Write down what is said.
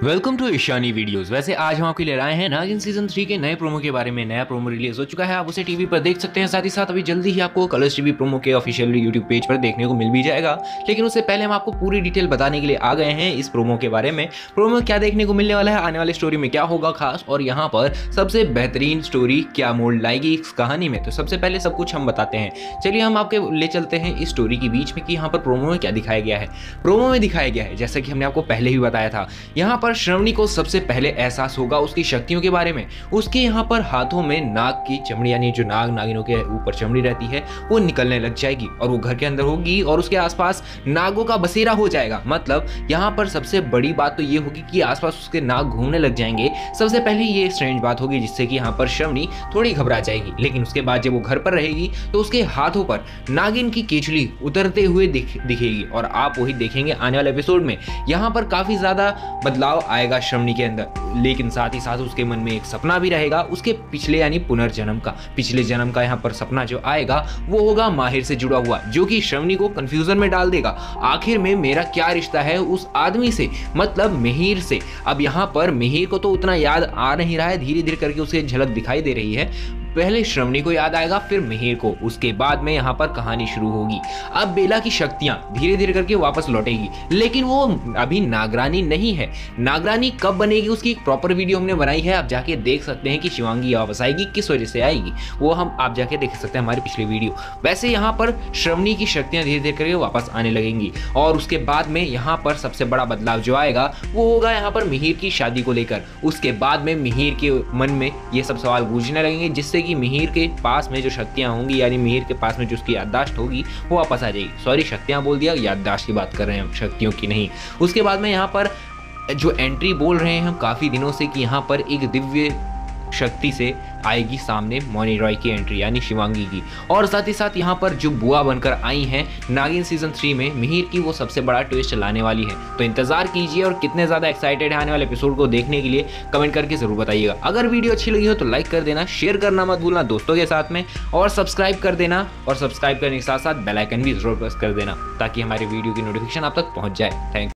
Welcome to Ishani videos. वैसे आज हम आपके लिए लाए हैं नागिन सीजन 3 के नए प्रोमो के बारे में। नया प्रोमो रिलीज हो चुका है, आप उसे टीवी पर देख सकते हैं। साथ ही साथ अभी जल्दी ही आपको कलर्स टीवी प्रोमो के ऑफिशियल यूट्यूब पेज पर देखने को मिल भी जाएगा। लेकिन उससे पहले हम आपको पूरी डिटेल बताने के लिए आ गए हैं इस प्रोमो के बारे में। प्रोमो क्या देखने को मिलने वाला है, आने वाली स्टोरी में क्या होगा खास, और यहाँ पर सबसे बेहतरीन स्टोरी क्या मोड़ लाएगी इस कहानी में। तो सबसे पहले सब कुछ हम बताते हैं। चलिए हम आपके ले चलते हैं इस स्टोरी के बीच में कि यहाँ पर प्रोमो में क्या दिखाया गया है। प्रोमो में दिखाया गया है, जैसा कि हमने आपको पहले ही बताया था, यहाँ पर श्रवणी को सबसे पहले एहसास होगा उसकी शक्तियों के बारे में। उसके यहाँ पर हाथों में नाग की चमड़ी, यानी जो नागिनों के ऊपर चमड़ी रहती है, वो निकलने लग जाएगी और वो घर के अंदर होगी और उसके आसपास नागों का बसेरा हो जाएगा। मतलब यहाँ पर सबसे बड़ी बात तो ये होगी कि आसपास उसके नाग घूमने लग जाएंगे। सबसे पहले ये स्ट्रेंज बात होगी जिससे कि यहाँ पर श्रवणी थोड़ी घबरा जाएगी। लेकिन उसके बाद जब वो घर पर रहेगी तो उसके हाथों पर नागिन की केचली उतरते हुए दिखेगी और आप वही देखेंगे आने वाले एपिसोड में। यहाँ पर काफी ज्यादा बदलाव आएगा श्रवणी के अंदर, लेकिन साथ ही साथ उसके मन में एक सपना भी रहेगा उसके पिछले यानी पुनर्जन्म का। पिछले जन्म का यहाँ पर सपना जो आएगा वो होगा माहिर से जुड़ा हुआ, जो कि श्रवणी को कंफ्यूजन में डाल देगा। आखिर में मेरा क्या रिश्ता है उस आदमी से, मतलब मिहिर से। अब यहाँ पर मिहिर को तो उतना याद आ नहीं रहा है, धीरे धीरे करके उसे झलक दिखाई दे रही है। पहले श्रवणी को याद आएगा, फिर मिहिर को, उसके बाद में यहाँ पर कहानी शुरू होगी। अब बेला की शक्तियां धीरे धीरे करके वापस लौटेगी, लेकिन वो अभी नागरानी नहीं है। नागरानी कब बनेगी उसकी एक प्रॉपर वीडियो हमने बनाई है, आप जाके देख सकते हैं कि शिवांगी वापस आएगी, किस वजह से आएगी, वो आप जाके देख सकते हैं हमारी पिछली वीडियो। वैसे यहाँ पर श्रवणी की शक्तियां धीरे धीरे करके वापस आने लगेंगी और उसके बाद में यहाँ पर सबसे बड़ा बदलाव जो आएगा वो होगा यहाँ पर मिहिर की शादी को लेकर। उसके बाद में मिहिर के मन में ये सब सवाल गूंजने लगेंगे, जिससे कि मिहिर के पास में जो शक्तियां होंगी, यानी मिहिर के पास में जो उसकी याददाश्त होगी वो वापस आ जाएगी। सॉरी, शक्तियां बोल दिया, याददाश्त की बात कर रहे हैं हम, शक्तियों की नहीं। उसके बाद में यहाँ पर जो एंट्री बोल रहे हैं हम काफी दिनों से कि यहाँ पर एक दिव्य शक्ति से आएगी सामने मौनी रॉय की एंट्री, यानी शिवांगी की। और साथ ही साथ यहाँ पर जो बुआ बनकर आई हैं नागिन सीजन 3 में मिहिर की, वो सबसे बड़ा ट्विस्ट लाने वाली है। तो इंतजार कीजिए, और कितने ज़्यादा एक्साइटेड है आने वाले एपिसोड को देखने के लिए कमेंट करके ज़रूर बताइएगा। अगर वीडियो अच्छी लगी हो तो लाइक कर देना, शेयर करना मत भूलना दोस्तों के साथ में, और सब्सक्राइब कर देना, और सब्सक्राइब करने के साथ साथ बेल आइकन भी जरूर प्रेस कर देना ताकि हमारी वीडियो की नोटिफिकेशन आप तक पहुँच जाए। थैंक